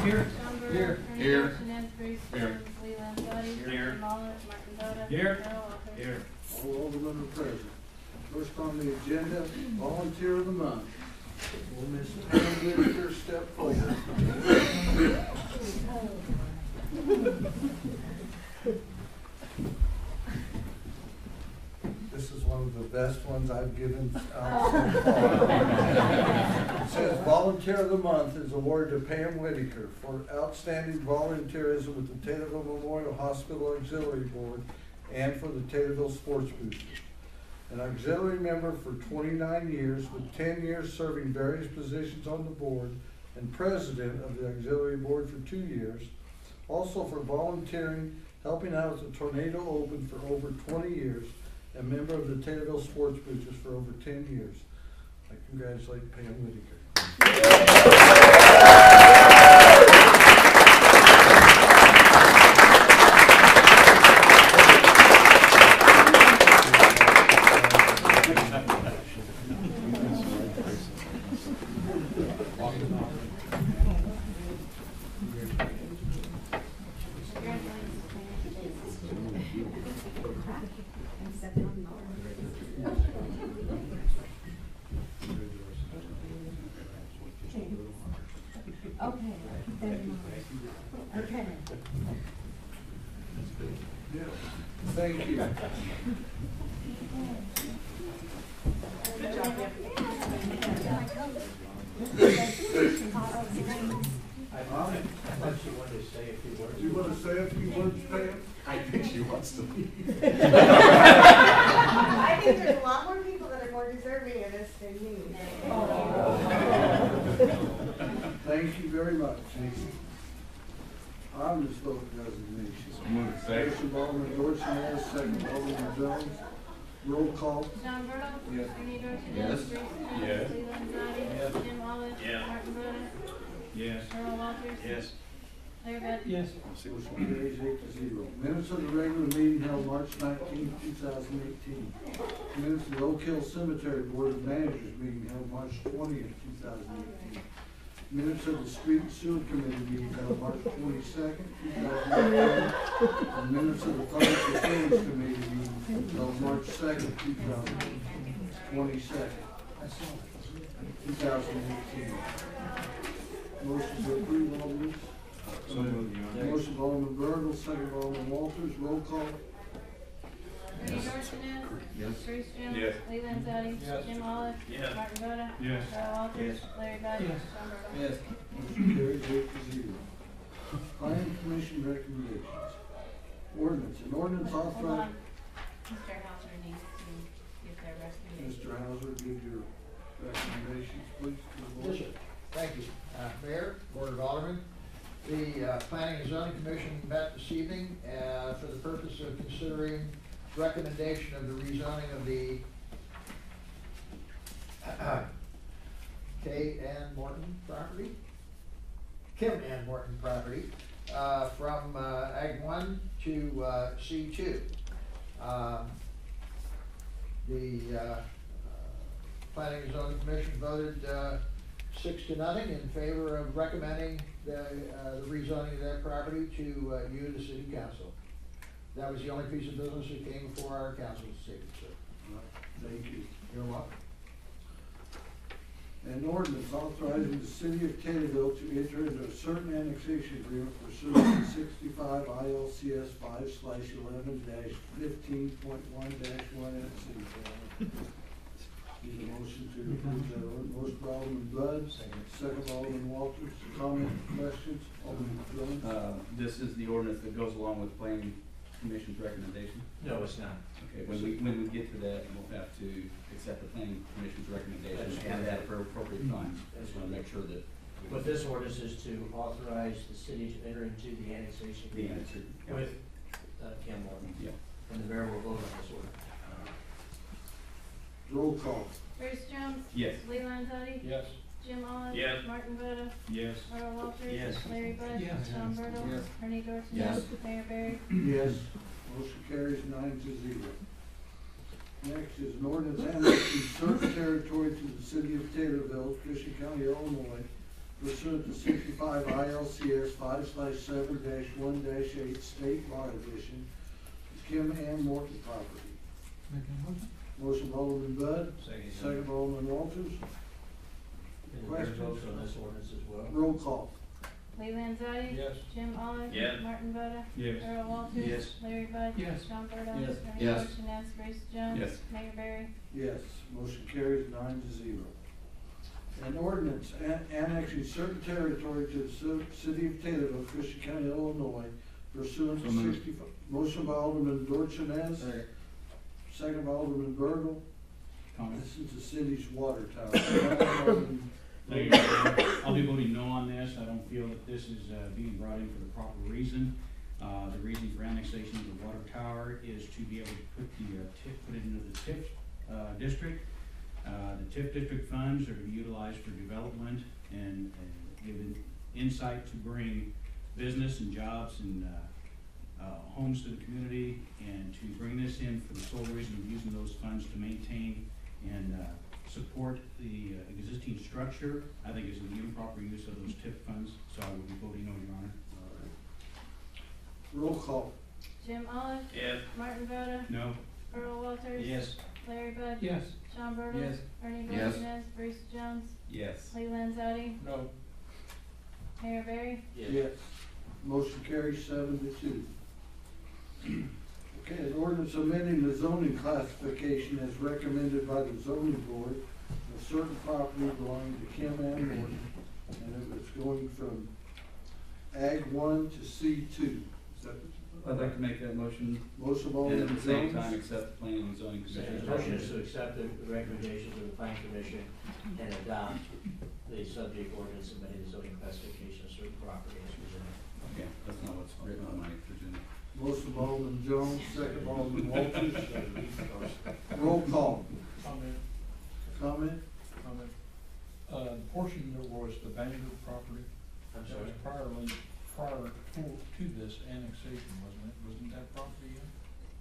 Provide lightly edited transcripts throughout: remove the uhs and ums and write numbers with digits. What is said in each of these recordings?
Here. John Burrow. Here. Ernie Here. Dorchenez, Bruce Here. Jones, Lee Landzadi. Here. Jim Olive, Martin Boda. Here. Earl Walters. Here. All aldermen are present. First on the agenda, volunteer of the month. Will Miss Pam Whitaker step forward? This is one of the best ones I've given out so far. It says volunteer of the month is awarded to Pam Whitaker for outstanding volunteerism with the Taylorville Memorial Hospital Auxiliary Board and for the Taylorville Sports Boosters. An auxiliary member for 29 years with 10 years serving various positions on the board and president of the auxiliary board for 2 years. Also for volunteering, helping out at the Tornado Open for over 20 years, a member of the Taylorville Sports Boosters for over 10 years. I congratulate Pam Whitaker. Okay. Yeah. Thank you. I thought she wanted to say a few words. Do you want to say a few words, Pam? I think she wants to leave. I think there's a lot more people that are more deserving of this than me. Thank you very much. On this vote resignation. Motion by Alderman Dorchenez, second by Alderman Jones. Roll call. John Burrow. Yes. Ernie Dorchenez. Yes. Bruce Jones. Yes. Lee Landzadi. Yes. Jim Olive. Yes. Martin Boda. Yes. Earl Walters. Yes. Larry Bud. Yes. Motion carries 8-0. Minutes of the regular meeting held March 19, 2018. Minutes of the Oak Hill Cemetery Board of Managers meeting held March 20, 2018. Minutes of the Street and Sewer Committee meeting held March 22nd, 2018. And minutes of the Public Facilities Committee meeting held March 2nd, 2018. Motion to approve all these. So moved, Your Honor. Motion by Alderman Bertle, second by Alderman Walters, roll call. Ernie Dorchenez. Yes. Bruce Jones. Yes. Lee Landzadi. Yes. Jim Olive. Yes. Martin Boda. Yes. Earl Walters. Yes. Larry Bud. Yes. John Burrow. Yes. Motion carries 8-0. Planning Commission recommendations. Ordinance, an ordinance Hold authorizing. on. Mr. Hauser needs to give their recommendation. Mr. Hauser, give your recommendations, please, to the board. Yes, sir. Thank you. Mayor, Board of Aldermen, the Planning and Zoning Commission met this evening for the purpose of considering recommendation of the rezoning of the Kim Ann Morton property from Ag 1 to C2. The Planning and Zoning Commission voted 6-0 in favor of recommending the rezoning of that property to you, the City Council. That was the only piece of business that came before our council this evening, sir. Thank you. You're welcome. An ordinance authorizing the city of Taylorville to enter into a certain annexation agreement pursuant to 65 ILCS 5/11-15.1-1 Need a motion to approve that ordinance. Motion by Alderman Bud, second by Alderman Walters. Comment, questions? Alderman Jones? This is the ordinance that goes along with Planning Commission's recommendation. No, it's not. Okay, when we get to that, we'll have to accept the Planning Commission's recommendation and that for appropriate times. I just want to make sure that. But this ordinance is to authorize the city to enter into the annexation The agreement answer. with Kim Morton. Yeah. And the mayor will vote on this order. Roll call. Bruce Jones. Yes. Lee Landzadi. Yes. Jim Olive. Yes. Martin Boda. Yes. Earl Walters. Yes. Larry Bud. Yes. John Burtle. Yes. Ernie Dorchenez. Yes. Mayor Barry. Yes. Motion carries 9-0. Next is an ordinance annexing certain territory to the city of Taylorville, Christian County, Illinois, pursuant to 65 ILCS 5/7-1-8 State Law Edition, Kim Ann Morton property. Motion by Alderman Bud, second by Alderman Walters. And there are Questions? votes on this ordinance as well. Roll call. Lee Landzadi. Yes. Jim Olive. Yes. Martin Boda. Yes. Earl Walters. Yes. Larry Bud. Yes. Sean Burdell. Yes. Bernie Yes. Dorchenez. Bruce Jones. Yes. Mayor Barry. Yes, motion carries 9-0. An ordinance annexing certain territory to the city of Taylorville, Christian County, Illinois, pursuant So to moved. 65. Motion by Alderman Dorchenez, second by Alderman Bertle. Comment? This is the city's water tower. Alderman Thank you, Mayor. I'll be voting no on this. I don't feel that this is being brought in for the proper reason. The reason for annexation of the water tower is to be able to put it into the TIF district. The TIF district funds are to be utilized for development and give insight to bring business and jobs and homes to the community, and to bring this in for the sole reason of using those funds to maintain and support the existing structure. I think is an improper use of those TIF funds, so I will be voting no, Your Honor. Roll call. Jim Olive. Yes. Martin Boda. No. Earl Walters. Yes. Larry Bud. Yes. Sean Burdell. Yes. Bernie Yes. Dorchenez. Bruce Jones. Yes. Lee Landzadi. No. Mayor Barry. Yes. Motion carries 7-2. Okay, an ordinance amending the zoning classification as recommended by the zoning board of certain property belonging to Kim Ann Morton, and it's going from Ag 1 to C2. Is that I'd like to make that motion, motion of and Alderman at the same Jones? time accept the planning and zoning Second commission's motion is recommendation. to accept the recommendations of the planning commission and adopt the subject ordinance amending the zoning classification of certain property as presented. Okay, that's not what's written on my agenda. Motion of Alderman Jones, second by Alderman Walters. Roll call. Comment, Comment? comment. The portion that was the Bangor property, I'm that was sorry. prior to this annexation, wasn't it? Wasn't that property in?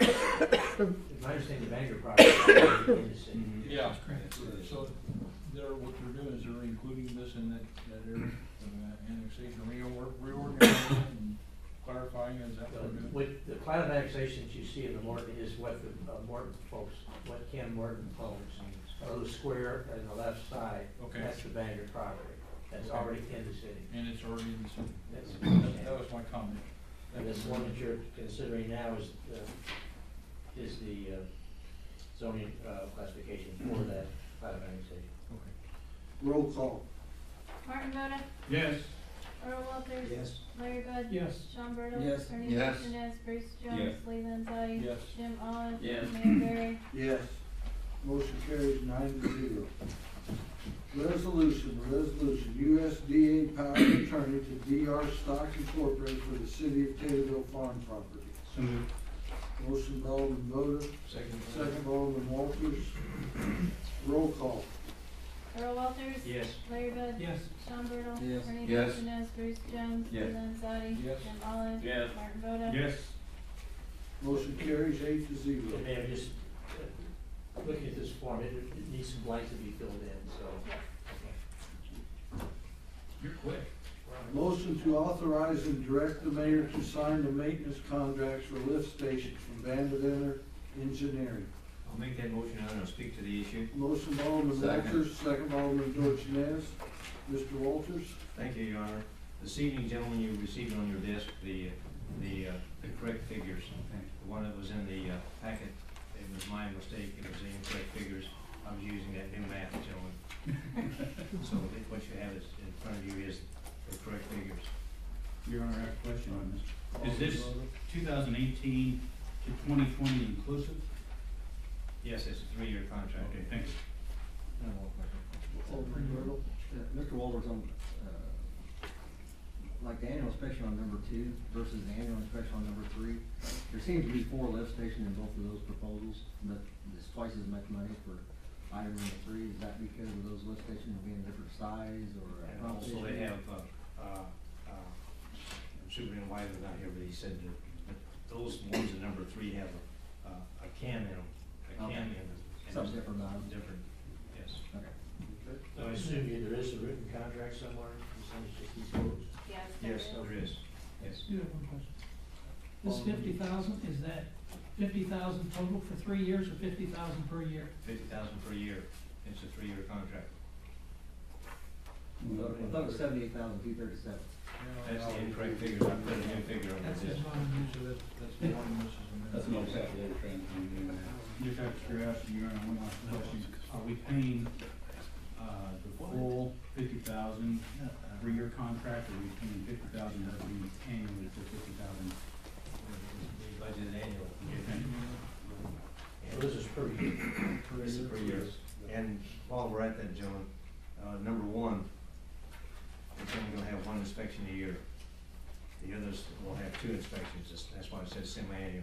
My understanding, the Bangor property is in the city. Yeah. So what they're doing is they're including this in that area of annexation, reorganizing and clarifying, is that what they're doing? With the plan of annexation that you see in the Morton is what the Morton folks, what Ken Morton owns. The square on the left side, Okay. that's the Bangor property. That's already in the city. And it's already in the city. That's- That was my comment. And this one that you're considering now is the zoning classification for that plan of annexation. Okay. Roll call. Martin Boda. Yes. Earl Walters. Yes. Larry Bud. Yes. Sean Burdell. Yes. Bernie Yes. Dorchenez. Bruce Jones. Yes. Lee Landzadi. Yes. Jim Olive. Yes. Mayor Barry. Yes. Motion carries 9-0. Resolution, USDA power of attorney to DR Stock Incorporated for the city of Taylorville farm property. So moved. Motion by Alderman Boda, second by Alderman Walters. Roll call. Earl Walters. Yes. Larry Bud. Yes. Sean Burdell. Yes. Bernie Yes. Dorchenez. Bruce Jones. Yes. Lee Landzadi. Yes. Jim Olive. Yes. Martin Boda. Yes. Motion carries 8-0. And Mayor, just looking at this form, it needs some blanks to be filled in, so. You're quick. Motion to authorize and direct the mayor to sign the maintenance contracts for lift stations from Vanderventor Engineering. I'll make that motion, and I'll speak to the issue. Motion by Alderman Second. Walters, second by Alderman Dorchenez. Mr. Walters? Thank you, Your Honor. This evening, gentlemen, you received on your desk the correct figures. The one that was in the packet, it was my mistake, it was the incorrect figures. I was using that new math, gentlemen. So what you have is, in front of you is the correct figures. Your Honor, I have a question on this. Is this 2018 to 2020 inclusive? Yes, it's a 3-year contract. Okay, thank you. No more questions. Alderman Bertle? Mr. Walters, on, like the annual inspection on number 2 versus the annual inspection on number 3, there seems to be 4 lift stations in both of those proposals, but it's twice as much money for item number 3. Is that because of those lift stations being different size or? And also they have, Superintendent Wiley was not here, but he said that those ones in number 3 have a cam in them, a cam in them. and Something different now. Different, yes. Okay. So I assume there is a written contract somewhere, you percentage just these quotes? Yes, Yes, there is, yes. You have one question. This 50,000, is that 50,000 total for 3 years or 50,000 per year? 50,000 per year. It's a 3-year contract. I thought it was 78,237. That's the incorrect figure. I put a new figure on That's this. his line. So that's the one, this is the. That's an old calculator trend. Just out of curiosity, Your Honor, one last question. Are we paying, the full 50,000 3-year contract, or are we paying 50,000 every annually for 50,000? We budgeted annual. So this is per year. This is per year. And while we're at that, gentlemen, number one, it's only gonna have 1 inspection a year. The others will have 2 inspections. That's why it says semi-annual.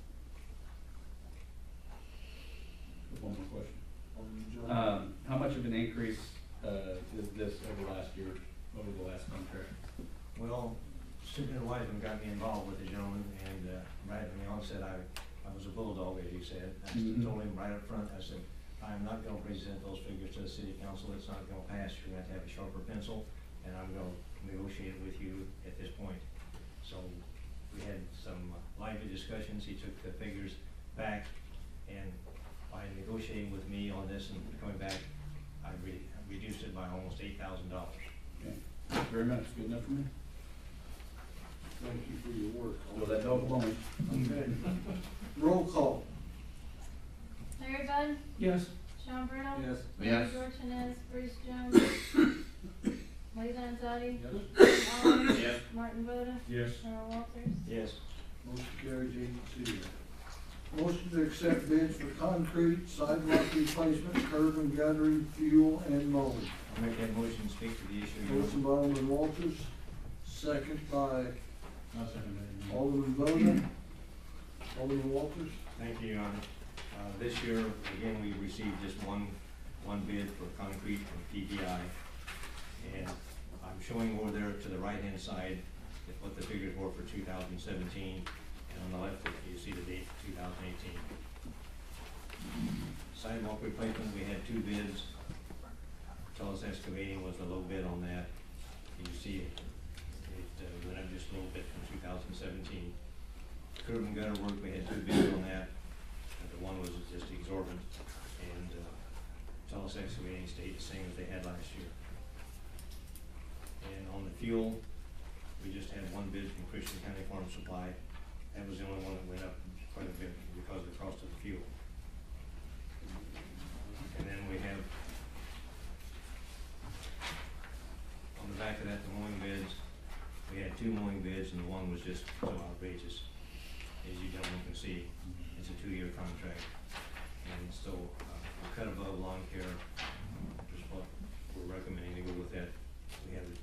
One more question. How much of an increase, is this over last year, over the last contract? Well, Superintendent Wiseman got me involved with the gentleman, and right from the onset, I was a bulldog, as you said. I told him right up front, I said, I'm not gonna present those figures to the city council, it's not gonna pass, you're gonna have to have a sharper pencil, and I'm gonna negotiate with you at this point. So, we had some lively discussions, he took the figures back, and by negotiating with me on this and coming back, I reduced it by almost $8,000. Okay. Thank you very much. Good enough for me. Thank you for your work. Well, that dog alone. Okay. Roll call. Larry Bud, Yes. Sean Burdell. Yes. Danny Dorchenez, Bruce Jones. Lee Landzadi. Yes. Jim Oliver. Yes. Martin Boda. Yes. Earl Walters. Yes. Motion carries 8-0. Motion to accept bids for concrete, sidewalk replacement, curb and guttering, fuel, and mowing. I'll make that motion, speak to the issue. Motion by Alderman Walters, second by I'll second that. Alderman Boda. Alderman Walters. Thank you, Your Honor. This year, again, we received just one bid for concrete from PPI. And I'm showing over there to the right-hand side what the figures were for 2017. And on the left, you see the date, 2018. Sidewalk replacement, we had 2 bids. Tullis Excavating was the low bid on that. You see, it went up just a little bit from 2017. Curb and gutter work, we had 2 bids on that. The one was just exorbitant, and Tullis Excavating stayed the same as they had last year. And on the fuel, we just had 1 bid from Christian County Farm Supply. That was the only one that went up quite a bit because of the cost of the fuel. And then we have, on the back of that, the mowing bids. We had 2 mowing bids, and the one was just so outrageous. As you gentlemen can see, it's a 2-year contract. And so, a cut above lawn care, which is what we're recommending to go with that. We have the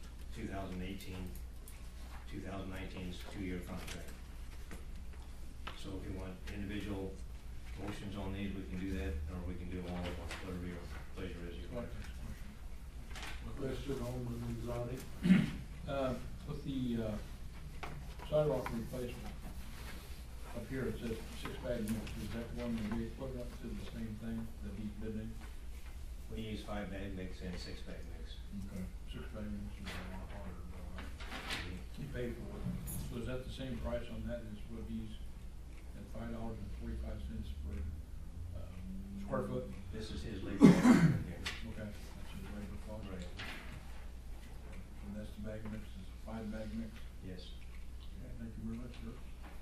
2019's 2-year contract. So if you want individual motions on these, we can do that, or we can do them all at once, whatever your pleasure is. Question, Alderman Anzani. With the sidewalk replacement, up here it says 6-bag mix, is that one that we put up to the same thing that he's bidding? We use 5-bag mix and 6-bag mix. Okay. 6-bag mix is a lot harder, he paid for it. So is that the same price on that as what he's at $5.45 per square foot? This is his labor cost right here. Okay, that's his labor cost. Right. And that's the bag mix, is 5-bag mix? Yes. Okay, thank you very much, sir.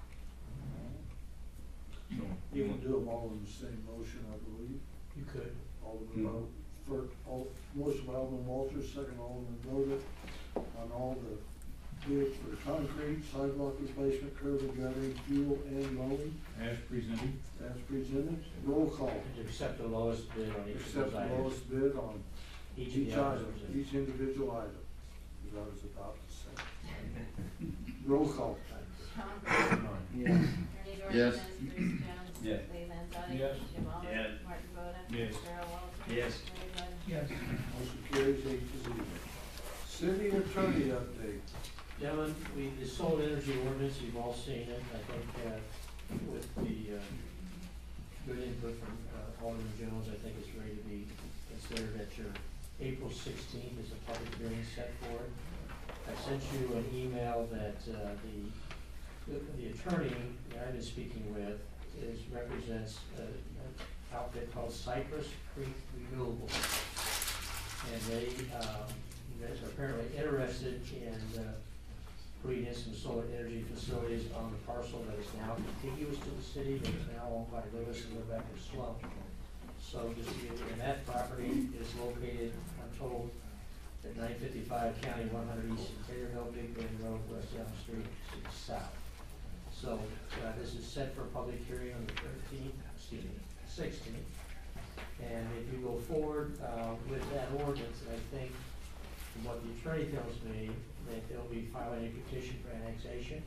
You can do them all in the same motion, I believe. You could. Alderman motion by Alderman Walters, second Alderman Boda, on all the bids for concrete, sidewalk replacement, curb and guttering, fuel, and mowing, As presented. as presented. Roll call. To accept the lowest bid on each of Accept those the items. lowest bid on Each of each the items. item, each individual item. Because I was about to say. Roll call. Sean Burdell. Yes. Ernie Yes. Dorchenez, Bruce Jones. Yes. Lee Landzadi. Yes. Jim Oliver. Yes. Martin Boda. Yes. Earl Walters. Yes. Larry Bud. Yes. Motion carries 8-0. City attorney update. Gentlemen, the solar energy ordinance, you've all seen it, I think, with the, good input from, Alderman Jones, I think it's ready to be considered at your April 16th is a public hearing set for it. I sent you an email that, the attorney that I've been speaking with represents an outfit called Cypress Creek Renewables. And they guys are apparently interested in, putting in some solar energy facilities on the parcel that is now contiguous to the city, that is now owned by Lewis and Rebecca Sloan. So just to give you, and that property is located, I'm told, at 955 County 100 East Taylorville, Big Bend Road, West Elm Street, South. So this is set for a public hearing on the 16th. And if you go forward with that ordinance, I think from what the attorney tells me, that they'll be filing a petition for annexation,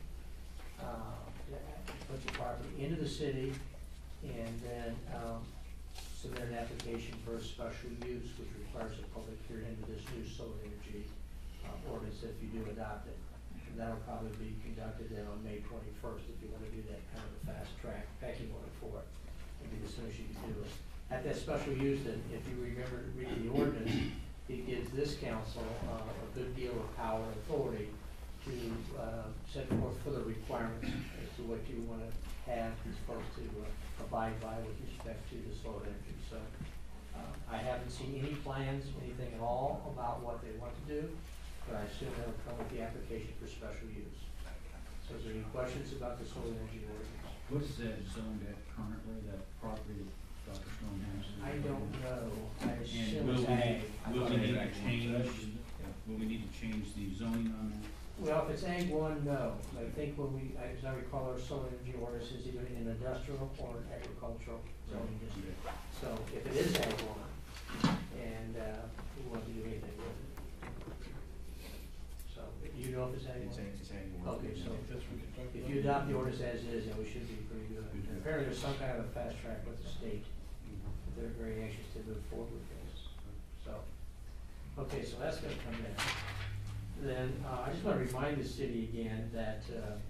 put the property into the city, and then submit an application for a special use, which requires a public hearing into this new solar energy ordinance if you do adopt it. And that'll probably be conducted then on May 21st, if you want to do that kind of a fast track pecking order for it. It'll be as soon as you can do it. At that special use, then, if you remember reading the ordinance, it gives this council a good deal of power and authority to set forth further requirements as to what you want to have you're supposed to abide by with respect to the solar energy. So I haven't seen any plans, anything at all about what they want to do, but I assume that'll come with the application for special use. So is there any questions about the solar energy ordinance? What is that zoned at currently, that property that Dr. Stone has? I don't know. I And assume will it's ag. will we need to change the zoning on that? Well, if it's ag one, no. I think as I recall, our solar energy ordinance is either in industrial or an agricultural zoning district. So if it is ag one, and we want to do anything with it. So, you know if it's ag one? It's ag one. Okay, so That's what you're talking if about? you adopt the ordinance as is, then we should be pretty good. And apparently there's some kind of a fast track with the state. They're very anxious to move forward with this. So, okay, so that's gonna come in. Then, I just wanna remind the city again that,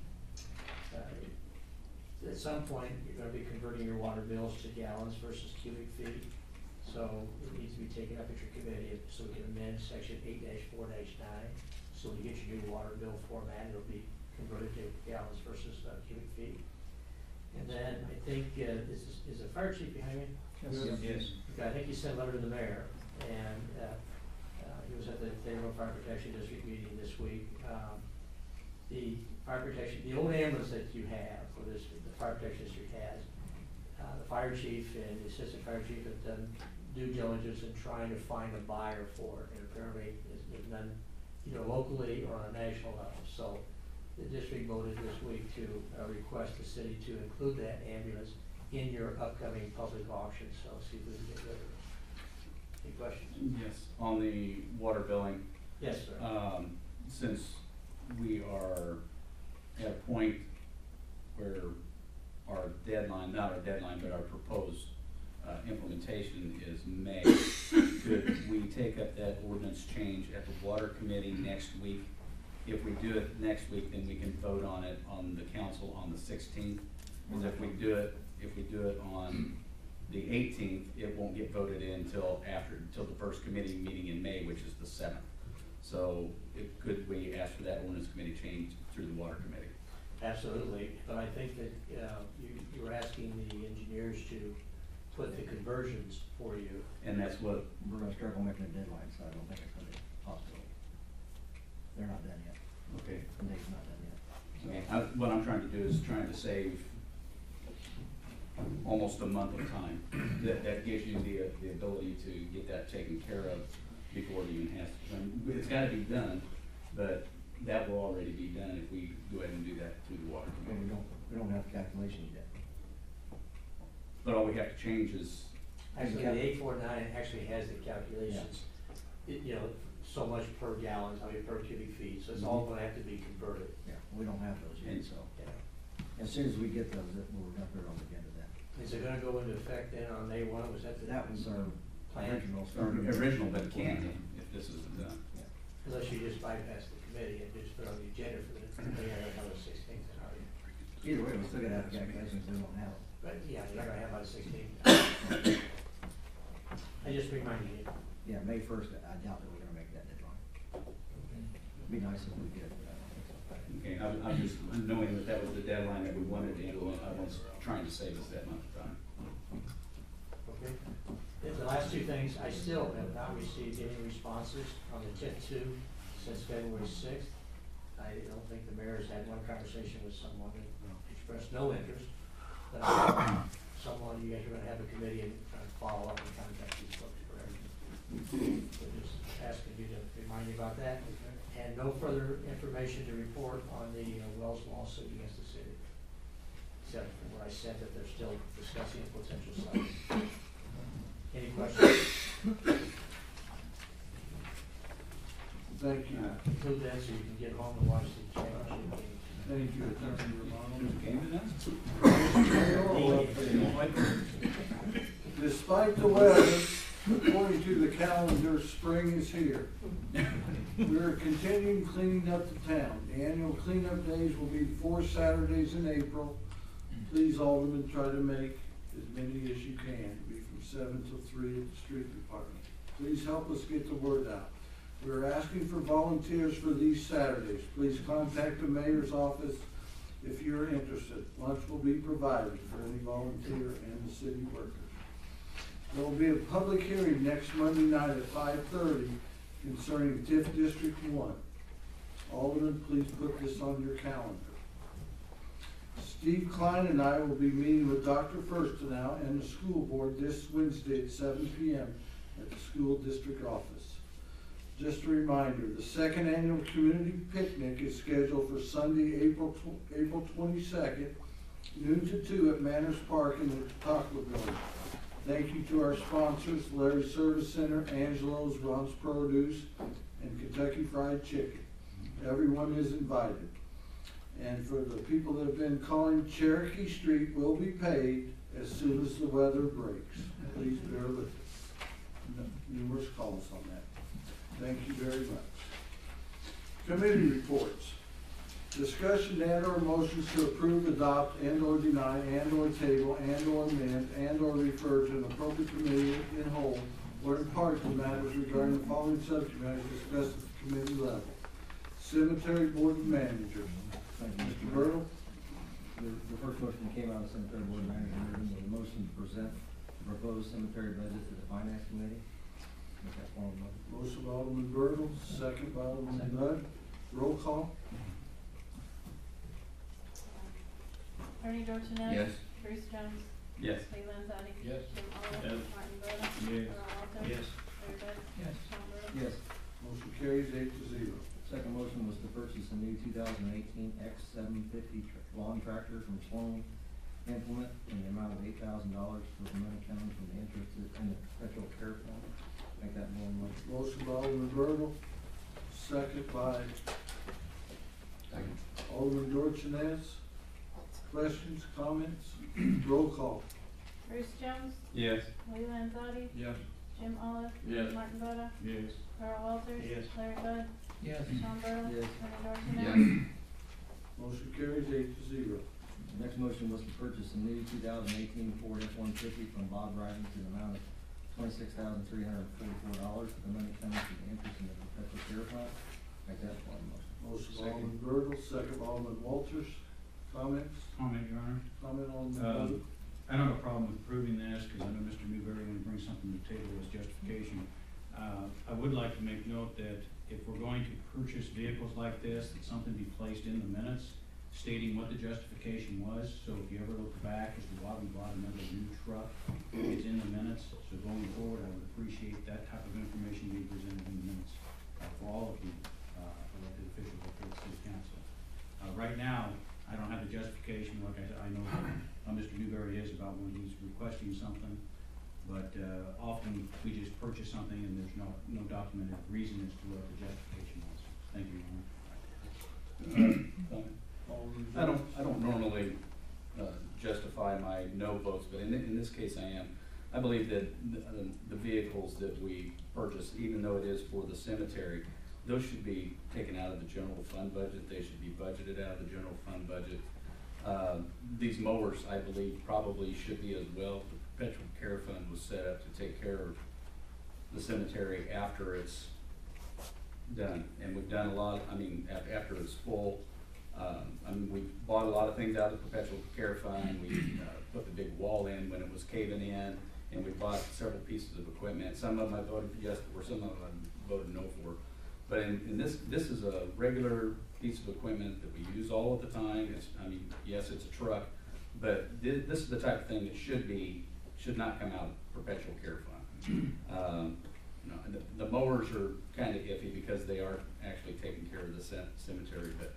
at some point, you're gonna be converting your water bills to gallons versus cubic feet. So it needs to be taken up at your committee, so we can amend section 8-4-9. So when you get your new water bill format, it'll be converted to gallons versus cubic feet. And then I think, is the fire chief behind me? Yes. Okay, I think he sent a letter to the mayor, and he was at the Taylorville Fire Protection District meeting this week. The fire protection, the old ambulance that you have for this, the fire protection district has, the fire chief and the assistant fire chief have done due diligence in trying to find a buyer for it, and apparently there's none, either locally or on a national level. So the district voted this week to request the city to include that ambulance in your upcoming public auction, so see if we can get rid of it. Any questions? Yes, on the water billing, Yes, sir. since we are at a point where our deadline, not our deadline, but our proposed implementation is May, could we take up that ordinance change at the water committee next week? If we do it next week, then we can vote on it on the council on the 16th. And if we do it on the 18th, it won't get voted in till the first committee meeting in May, which is the 7th. So could we ask for that ordinance committee change through the water committee? Absolutely, but I think that you were asking the engineers to put the conversions for you. And that's what, We're gonna struggle making a deadline, so I don't think it's gonna be possible. They're not done yet. okay. The date's not done yet. What I'm trying to do is trying to save almost a month of time. That gives you the ability to get that taken care of before it even has to come. It's gotta be done, but that will already be done if we go ahead and do that through the water But committee. we don't have calculations yet. But all we have to change is, Actually, the 849 actually has the calculations. So much per gallon, how many per cubic feet, so it's all gonna have to be converted. Yeah, we don't have those yet, And- so. Yeah. As soon as we get those, we're gonna put it on the agenda then. Is it gonna go into effect then on May 1? Was that the? That was our Plan. original. original, but it can't if this isn't done. Yeah. Unless you just bypass the committee and just put it on the agenda for the, on the 16th, then are you? Either way, we still gotta have calculations, we don't have them. But yeah, you're not gonna have by the 16th. I just reminded you. Yeah, May 1st, I doubt that we're gonna make that deadline. Be nice if we did. Okay, I'm just knowing that that was the deadline that we wanted to implement. I was trying to save us that much time. Okay. The last two things, I still have not received any responses on the TIF two since February 6th. I don't think the mayor's had one conversation with someone that expressed no interest. But someone, you guys are gonna have a committee and try to follow up and contact these folks, correct? So just asking you to remind you about that. And no further information to report on the Wells lawsuit against the city, except for what I said that they're still discussing a potential settlement. Any questions? Thank you. Conclude that so you can get home and watch the championship game. Thank you, Attorney Game Romano. Despite the weather, according to the calendar, spring is here. We're continuing cleaning up the town. The annual cleanup days will be 4 Saturdays in April. Please, Alderman, try to make as many as you can. It'll be from 7 till 3 at the street department. Please help us get the word out. We're asking for volunteers for these Saturdays. Please contact the mayor's office if you're interested. Lunch will be provided for any volunteer and the city workers. There will be a public hearing next Monday night at 5:30 concerning TIF District 1. Alderman, please put this on your calendar. Steve Klein and I will be meeting with Dr. Firstenow and the school board this Wednesday at 7 p.m. at the school district office. Just a reminder, the second annual community picnic is scheduled for Sunday, April 22nd, noon to 2 at Manners Park in the Chautauqua Building. Thank you to our sponsors, Larry Service Center, Angelo's, Ron's Produce, and Kentucky Fried Chicken. Everyone is invited. And for the people that have been calling, Cherokee Street will be paid as soon as the weather breaks. Please bear with us. Numerous calls on that. Thank you very much. Committee reports. Discussion and/or motions to approve, adopt, and/or deny, and/or table, and/or amend, and/or refer to an appropriate committee in whole or in part to matters regarding the following subject matters discussed at the committee level. Cemetery Board of Managers. Thank you, Mr. Bertle? The first motion came out of Cemetery Board Manager, was a motion to present the proposed cemetery budget to the Finance Committee. Make that form of motion. Motion by Alderman Bertle, second by Alderman Bud. Roll call. Bernie Dorchenez? Yes. Bruce Jones? Yes. Lee Landzadi? Yes. Jim Oliver? Yes. Martin Boda? Yes. Earl Walters? Yes. Larry Bud? Yes. Sean Burdell? Yes. Motion carries 8-0. Second motion was to purchase a new 2018 X750 lawn tractor from Sloan Implement in the amount of $8,000 for the money coming from the interest in the perpetual care fund. Make that more motion. Motion by Alderman Bertle, second by Alderman Dorchenez. Questions, comments? Roll call. Bruce Jones? Yes. Lee Landzadi? Yes. Jim Olive? Yes. Martin Boda? Yes. Earl Walters? Yes. Larry Bud? Yes. Sean Burdell? Yes. Bernie Dorchenez? Motion carries 8-0. The next motion was to purchase a new 2018 Ford F-150 from Bob Riding to the amount of $26,344 for the money coming from the interest in the perpetual care fund. Make that one motion. Motion by Alderman Bertle, second by Alderman Walters. Comments? Comment, Your Honor. Comment on the I don't have a problem with approving this, because I know Mr. Newberry, when he brings something to the table as justification. I would like to make note that if we're going to purchase vehicles like this, that something be placed in the minutes stating what the justification was. So if you ever look back as to why we bought another new truck, it's in the minutes. So going forward, I would appreciate that type of information being presented in the minutes for all of you elected officials of the city council. Right now, I don't have the justification, like I know how Mr. Newberry is about when he's requesting something, but often we just purchase something and there's no documented reason as to what the justification was. Thank you, Your Honor. I don't normally justify my no votes, but in this case I am. I believe that the vehicles that we purchase, even though it is for the cemetery, those should be taken out of the general fund budget. They should be budgeted out of the general fund budget. These mowers, I believe, probably should be as well. The perpetual care fund was set up to take care of the cemetery after it's done, and we've done a lot, I mean, after it's full, we bought a lot of things out of the perpetual care fund, we, put the big wall in when it was caving in, and we bought several pieces of equipment, some of them I voted yes for, some of them I voted no for. But in this is a regular piece of equipment that we use all of the time, yes, it's a truck, but this is the type of thing that should not come out of perpetual care fund. You know, the mowers are kind of iffy because they are actually taking care of the cemetery, but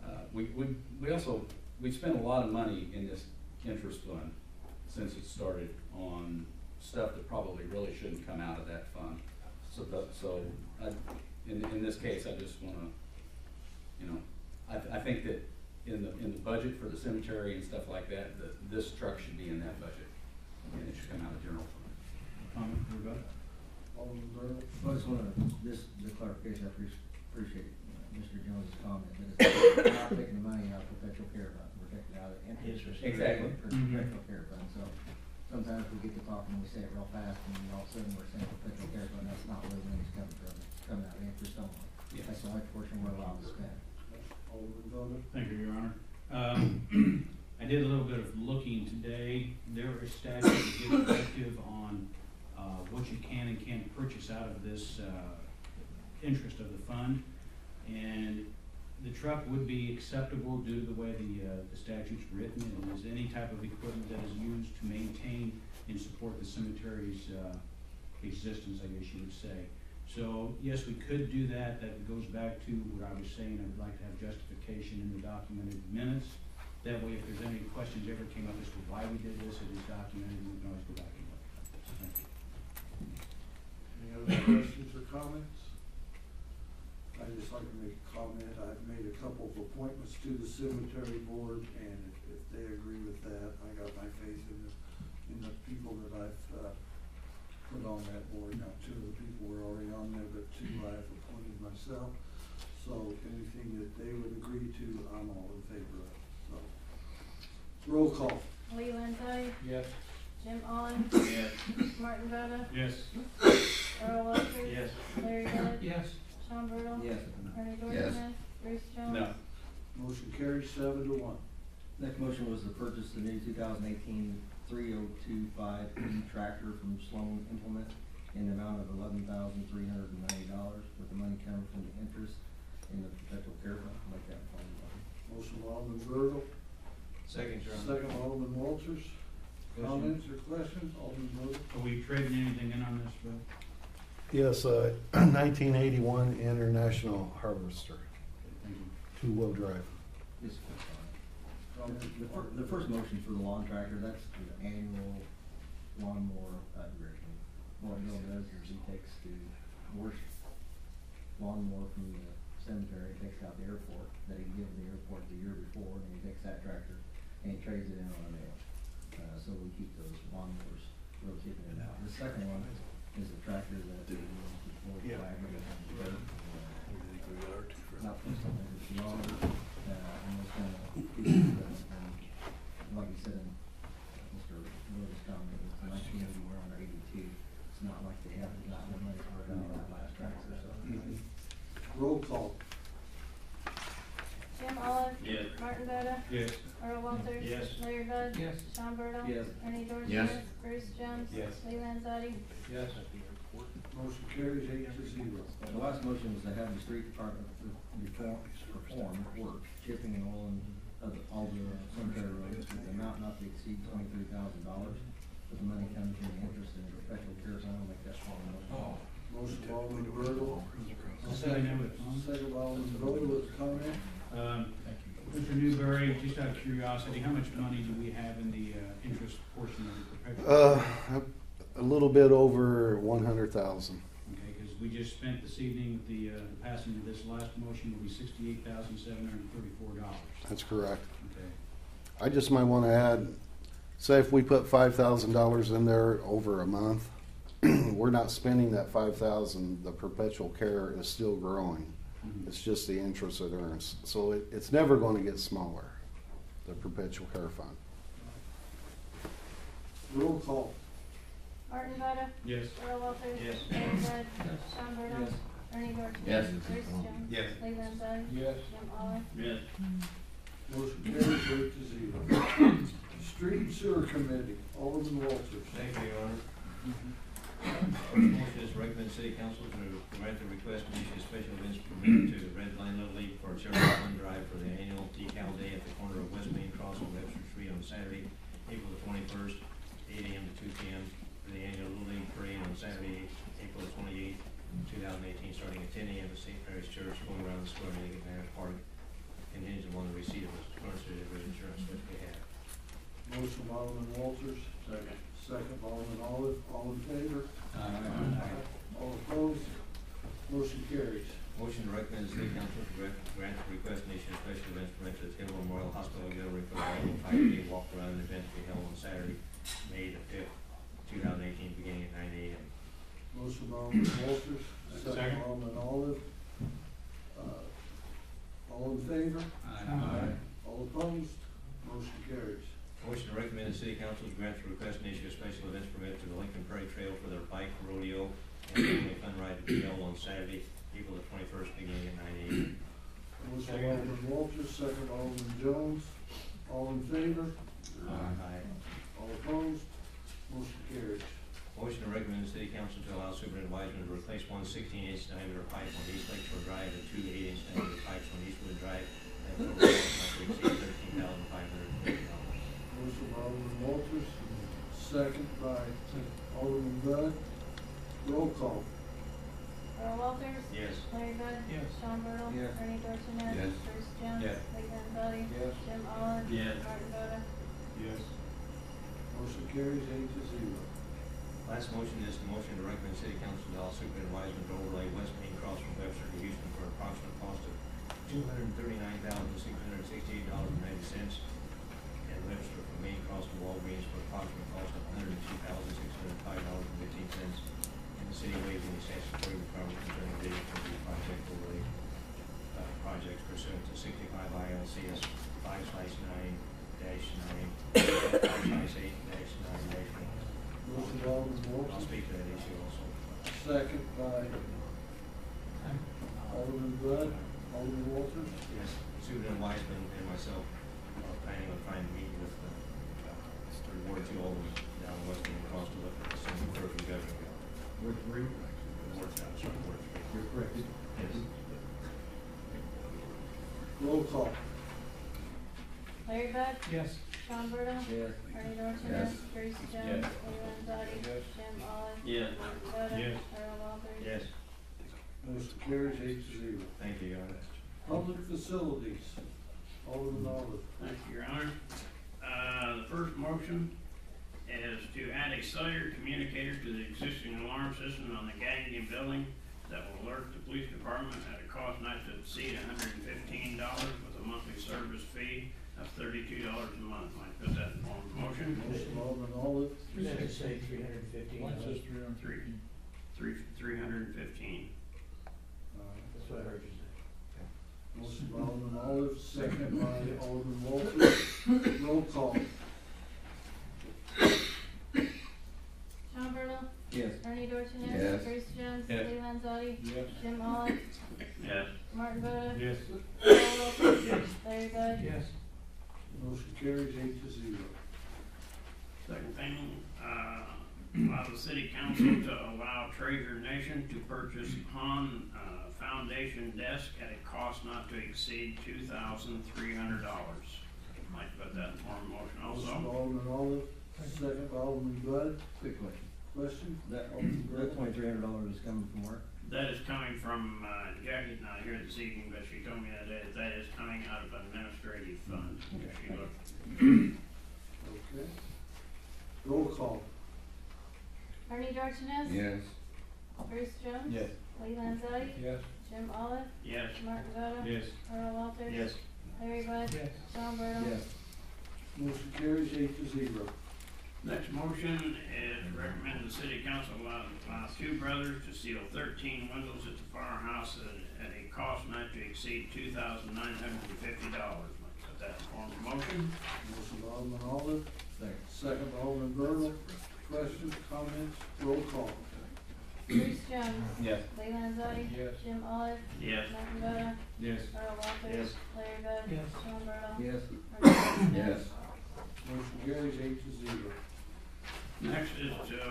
we spent a lot of money in this interest fund since it started on stuff that probably really shouldn't come out of that fund. In this case, I just wanna, you know, I think that in the budget for the cemetery and stuff like that, this truck should be in that budget, and it should come out of general fund. Comment, everybody? Alderman Bertle? I just wanna, the clarification, I appreciate Mr. Jones' comment, that we're not taking the money out of perpetual care fund, we're taking it out of the interest. Exactly. Perpetual care fund, so sometimes we get to talking and we say it real fast, and all of a sudden we're saying perpetual care fund, that's not where the money's coming from, it's coming out of interest only. Yes. That's the only portion we're allowed to spend. Alderman Bowman? Thank you, Your Honor. I did a little bit of looking today. There is statute that gives directive on what you can and can't purchase out of this interest of the fund. And the truck would be acceptable due to the way the statute's written. It is any type of equipment that is used to maintain and support the cemetery's existence, I guess you would say. So, yes, we could do that. That goes back to what I was saying. I would like to have justification in the documented minutes. That way, if there's any questions ever came up as to why we did this, it is documented, and we can always go back and look. So, thank you. Any other questions or comments? I'd just like to make a comment. I've made a couple of appointments to the cemetery board, and if they agree with that, I got my faith in the people that I've put on that board. Now, 2 of the people were already on there, but 2 I've appointed myself. So anything that they would agree to, I'm all in favor of. So, roll call. Lee Landzadi, Yes. Jim Olive, Yes. Martin Boda, Yes. Earl Walters. Yes. Larry Bud. Yes. Sean Burdell. Yes. Ernie Yes. Dorchenez. Bruce Jones. No. Motion carries 7-1. Next motion was to purchase the new 2018 3025E tractor from Sloan Implement in the amount of $11,390, with the money coming from the interest in the perpetual care fund. Make that final motion. Motion by Alderman Bertle, Second, Your Honor. second by Alderman Walters. Comments or questions? Alderman Bertle? Are we trading anything in on this, Bill? Yes, 1981 International Harvester, Thank you. 2-wheel drive. This is the first motion for the lawn tractor, that's the annual lawnmower upgrade. What Bill does is he takes the worst lawnmower from the cemetery, takes out the airport, that he gave the airport the year before, and he takes that tractor and he trades it in on a nail. So we keep those lawnmowers, we're keeping it out. The second one is a tractor that we use before the flag. Not for something that's longer, and it's gonna be, like you said in Mr. Miller's comment, it's 1981 or 82. It's not like they haven't gotten their money for it out of that last tractor, so. Roll call. Jim Olive. Yes. Martin Boda. Yes. Earl Walters. Yes. Larry Bud. Yes. Sean Burdell. Yes. Ernie Dorchenez. Yes. Bruce Jones. Yes. Lee Landzadi. Yes. Motion carries 8-0. The last motion was to have the street department perform work, chipping and oiling of all the cemetery roads, with the amount not to exceed $23,000, with the money coming from the interest in the perpetual care fund. I'll make that final motion. Motion by Alderman Bertle. I'll second that with a comment. Second by Alderman Bertle with a comment. Mr. Newberry, just out of curiosity, how much money do we have in the interest portion of the perpetual? A little bit over 100,000. Okay, because we just spent this evening with the passing of this last motion will be $68,734. That's correct. Okay. I just might want to add, say if we put $5,000 in there over a month, we're not spending that $5,000. The perpetual care is still growing. Mhm. It's just the interest it earns. So it's never going to get smaller, the perpetual care fund. Roll call. Martin Boda. Yes. Earl Walters. Yes. Larry Bud. Yes. Sean Burdell. Yes. Bernie Dorchenez. Yes. Bruce Jones. Yes. Lee Landzadi. Yes. Jim Olive. Yes. Motion carries 8-0. Street and Sewer Committee, Alderman Walters. Thank you, Your Honor. First motion is recommend city council to grant the request to issue a special events permit to the Red Line Little League for Cherry Fun Drive for the annual decal day at the corner of West Main Cross and Webster Street on Saturday, April the 21st, 8 a.m. to 2 p.m. for the annual Little League parade on Saturday, April the 28th, 2018, starting at 10 a.m. at St. Mary's Church, going around the square to Lincoln Manor Park, contingent on the receipt of the furniture with insurance, which we have. Motion by Alderman Walters. Second. Second by Alderman Olive. All in favor? Aye. All opposed? Motion carries. Motion to recommend the city council to grant the request and issue a special events permit to the Taylor Memorial Hospital Gallery for the annual 5-day walk around event to be held on Saturday, May the 5th, 2018, beginning at 9 a.m. Motion by Alderman Walters. Second by Second. Alderman Olive. All in favor? Aye. All opposed? Motion carries. Motion to recommend the city council to grant the request and issue a special events permit to the Lincoln Prairie Trail for their bike rodeo and family fun ride to be held on Saturday, April the 21st, beginning at 9 a.m. Motion by Alderman Walters, second by Alderman Jones. All in favor? Aye. All opposed? Motion carries. Motion to recommend the city council to allow Superintendent Wiseman to replace one 16-inch diameter pipe on East Lakeshore Drive and two 8-inch diameter pipes on Eastwood Drive at a total cost not to exceed $13,550. Motion by Alderman Walters, second by Alderman Bud. Roll call. Earl Walters. Yes. Larry Bud. Yes. Sean Burdell. Yes. Bernie Dorchenez. Yes. Bruce Jones. Yes. Lee Landzadi. Yes. Jim Olive. Yes. Martin Boda. Yes. Motion carries 8-0. Last motion is the motion to recommend city council to allow Superintendent Wiseman to overlay West Main Cross from Webster to Houston for an approximate cost of $239,668.90, and Webster from Main Cross to Walgreens for an approximate cost of $102,605.15, and the city waives any statutory requirement concerning the project overlay projects pursuant to 65 ILCS 5/9-9-5/8-9-1. Motion by Alderman I'll Walters, speak to that issue also. second by Alderman Bud. Alderman Walters. Yes, Superintendent Wiseman and myself are planning on trying to meet with the Ward 2 Alderman down in West Main Cross to look at the same curve we got. Ward 3? Ward 3. You're correct. Yes. Roll call. Larry Bud. Yes. Sean Burdell. Yes. Bernie Dorchenez. Yes. Bruce Jones. Yes. Lee Landzadi. Yes. Jim Olive. Yes. Martin Boda. Yes. Earl Walters. Yes, Motion carries 8-0. thank you, Your Honor. Public facilities, Alderman Olive. Thank you, Your Honor. The first motion is to add a cellular communicator to the existing alarm system on the Gagnon building that will alert the police department at a cost not to exceed $115 with a monthly service fee of $32 a month. I put that in form of motion. Motion by Alderman Olive. You should say 315. One says 350. 315. That's what I heard you say. Motion by Alderman Olive, second by Alderman Walters. Roll call. Sean Burdell. Yes. Bernie Dorchenez. Yes. Bruce Jones. Yes. Lee Landzadi. Yes. Jim Olive. Yes. Martin Boda. Yes. Earl Walters. Larry Bud. Yes. Motion carries 8-0. Second thing, allow the city council to allow Treasure Nation to purchase Han Foundation desk at a cost not to exceed $2,300. Might put that in form of motion Motion by also. Alderman Olive, second by Alderman Bud. Quick question. Question? That Alderman Bud. $2,300 is coming from where? That is coming from, Jackie's not here this evening, but she told me that is coming out of administrative fund. If she looked. Okay. Roll call. Bernie Dorchenez. Yes. Bruce Jones. Yes. Lee Landzadi. Yes. Jim Olive. Yes. Martin Boda. Yes. Earl Walters. Yes. Larry Bud. Yes. Sean Burdell. Yes. Motion carries 8-0. Next motion is recommend the city council allow two brothers to seal 13 windows at the firehouse at a cost not to exceed $2,950. Put that in form of motion. Motion by Alderman Olive, Second. second by Alderman Bertle. Questions, comments? Roll call. Bruce Jones. Yes. Lee Landzadi. Yes. Jim Olive. Yes. Martin Boda. Yes. Earl Walters. Yes. Larry Bud. Yes. Sean Burdell. Yes. Bernie Dorchenez. Yes. Motion carries 8-0. Next is to,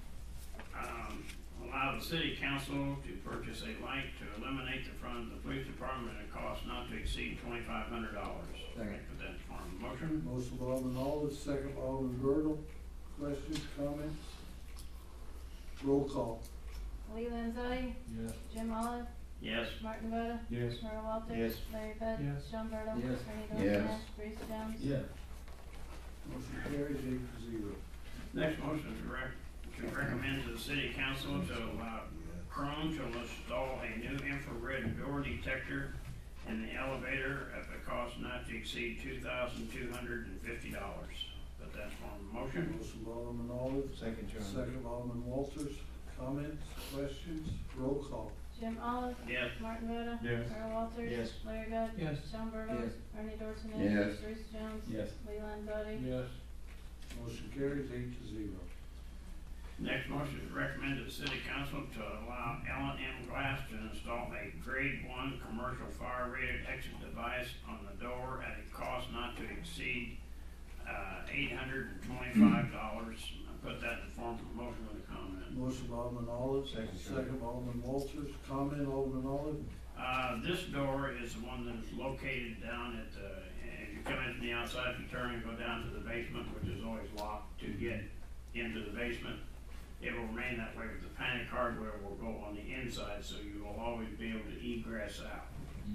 allow the city council to purchase a light to illuminate the front of the police department at a cost not to exceed $2,500. Second. Put that in form of a motion. Motion by Alderman Olive, second by Alderman Bertle. Questions, comments? Roll call. Lee Landzadi. Yes. Jim Olive. Yes. Martin Boda. Yes. Earl Walters. Yes. Larry Bud. Yes. Sean Burdell. Yes. Bernie Yes. Dorchenez. Bruce Jones. Yes. Motion carries 8-0. Next motion is to recommend to the city council to allow Chrome to install a new infrared door detector in the elevator at the cost not to exceed $2,250. But that's one motion. Motion by Alderman Olive. Second, Your Honor. Second by Alderman Walters. Comments, questions? Roll call. Jim Olive. Yes. Martin Boda. Yes. Earl Walters. Yes. Larry Bud. Yes. Sean Burdell. Yes. Bernie Dorchenez. Yes. Bruce Jones. Yes. Lee Landzadi. Yes. Motion carries 8-0. Next motion is recommend to the city council to allow L&M Glass to install a grade 1 commercial fire rated exit device on the door at a cost not to exceed $825. I put that in form of a motion with a comment. Motion by Alderman Olive. Second. Second by Alderman Walters. Comment, Alderman Olive. This door is the one that is located down at the, if you come in from the outside, if you turn and go down to the basement, which is always locked to get into the basement, it will remain that way, but the panic hardware will go on the inside, so you will always be able to egress out.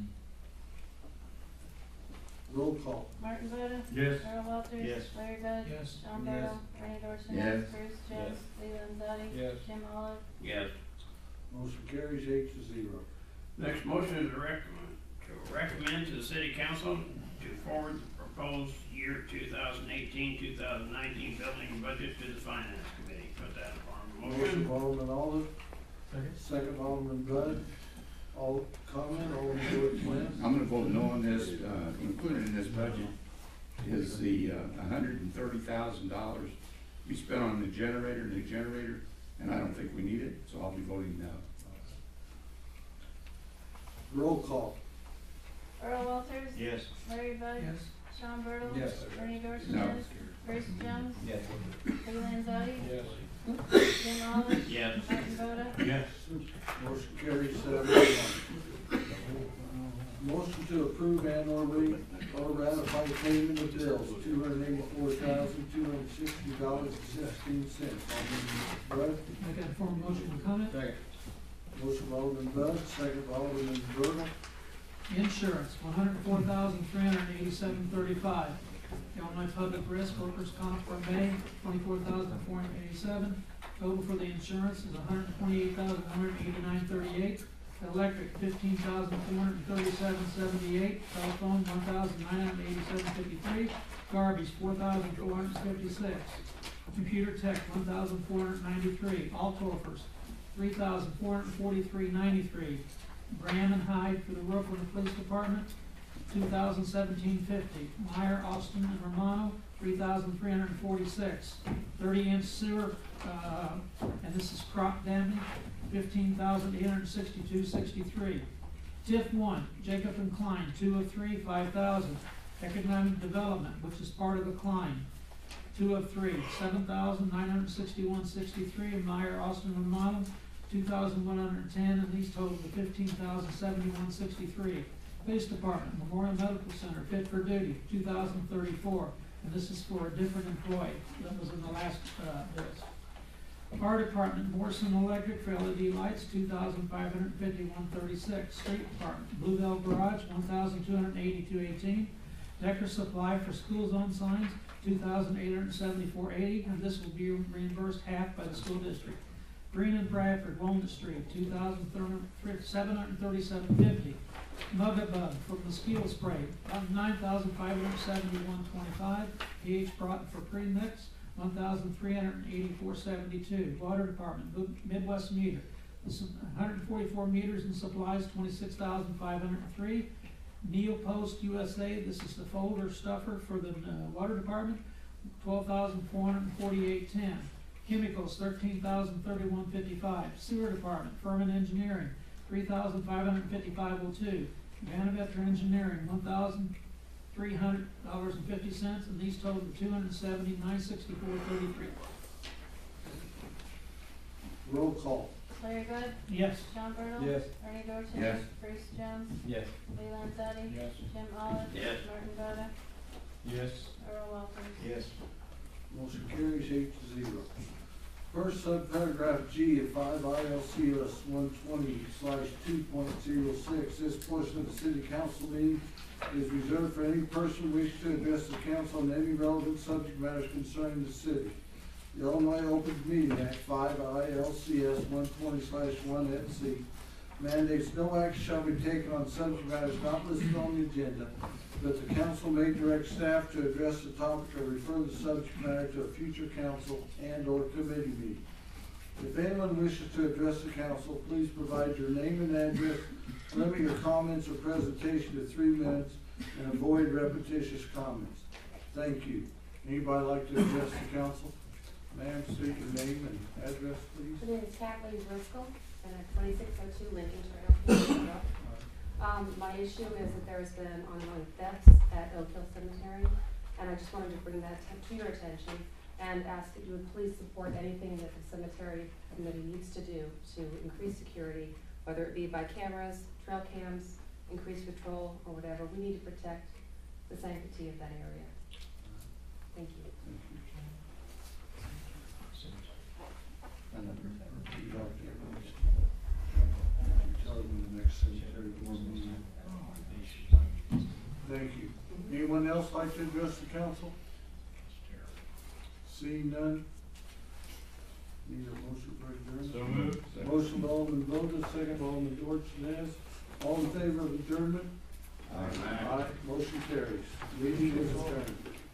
Roll call. Martin Boda. Yes. Earl Walters. Yes. Larry Bud. Yes. Sean Yes. Burdell. Bernie Dorchenez. Yes. Bruce Jones. Lee Landzadi. Yes. Jim Olive. Yes. Motion carries 8-0. Next motion is to recommend to the city council to forward the proposed year 2018-2019 building budget to the finance committee. Put that in form of a Motion motion. by Alderman Olive. Second. Second by Alderman Bud. All comment, Alderman Dorchenez. I'm gonna vote no on this. Included in this budget is the $130,000 we spent on the new generator, and I don't think we need it, so I'll be voting no. Roll call. Earl Walters. Yes. Larry Bud. Yes. Sean Burdell. Yes. Bernie No. Dorchenez. Bruce Jones. Yes. Lee Landzadi. Yes. Jim Olive. Yes. Martin Boda. Yes. Motion carries 7-1. Motion to approve and or ratify payment of bills, $284,260.16. Alderman Bud. Make that form of motion and comment. Second. Motion by Alderman Bud, second by Alderman Bertle. Insurance, $104,387.35. Illinois Public Risk Workers' Comp for May, $24,487. Total for the insurance is $128,189.38. Electric, $15,437.78. Telephone, $1,987.53. Garbage, $4,456. Computer tech, $1,493. All toppers, $3,443.93. Graham and Hyde for the roof of the police department, $2,017.50. Meyer, Austin, and Romano, $3,346. 30-inch sewer, and this is crop damage, $15,862.63. TIF 1, Jacob and Klein, 203, $5,000. Economic Development, which is part of the Klein, 203, $7,961.63. And Meyer, Austin, and Romano, 2,110, and these total to $15,071.63. Police Department, Memorial Medical Center, fit for duty, 2,034, and this is for a different employee that was in the last bills. Fire Department, Morrison Electric for LED lights, $2,551.36. Street Department, Bluebell Garage, $1,282.18. Decker Supply for school zone signs, $2,874.80, and this will be reimbursed half by the school district. Green and Bradford, Walnut Street, $2,737.50. Mugabug for mosquito spray, $9,571.25. PH Broughton for premix, $1,384.72. Water Department, Midwest Meter, this is 144 meters and supplies, $26,503. Neil Post USA, this is the folder stuffer for the water department, $12,448.10. Chemicals, $13,031.55. Sewer Department, Furman Engineering, $3,555.02. Vanavetra Engineering, $1,300.50, and these total $270,964.33. Roll call. Larry Bud? Yes. Sean Burdell? Yes. Ernie Dorchenez? Yes. Bruce Jones? Yes. Lee Landzadi? Yes. Jim Olive? Yes. Martin Boda? Yes. Earl Walters? Yes. Motion carries 8-0. First subparagraph G of 5 ILCS 120/2.06, this portion of the city council meeting is reserved for any person wishing to address the council on any relevant subject matters concerning the city. The Illinois Open Meeting Act 5 ILCS 120/1 mandates no action shall be taken on subject matters not listed on the agenda, but the council may direct staff to address the topic or refer the subject matter to a future council and/or committee meeting. If anyone wishes to address the council, please provide your name and address, limit your comments or presentation to 3 minutes, and avoid repetitious comments. Thank you. Anybody like to address the council? Ma'am, state your name and address, please. My name is Kathleen Driscoll, and at 2602 Lincoln Trail, Philadelphia. My issue is that there's been ongoing thefts at Oak Hill Cemetery, and I just wanted to bring that to your attention and ask that you would please support anything that the cemetery committee needs to do to increase security, whether it be by cameras, trail cams, increased patrol, or whatever. We need to protect the sanctity of that area. Thank you. Thank you. Anyone else like to address the council? Seeing none? Need a motion for adjournment? So moved. Motion by Alderman Voda, second by Alderman Dorchenez. All in favor of adjournment? Aye. Motion carries. Meeting is adjourned.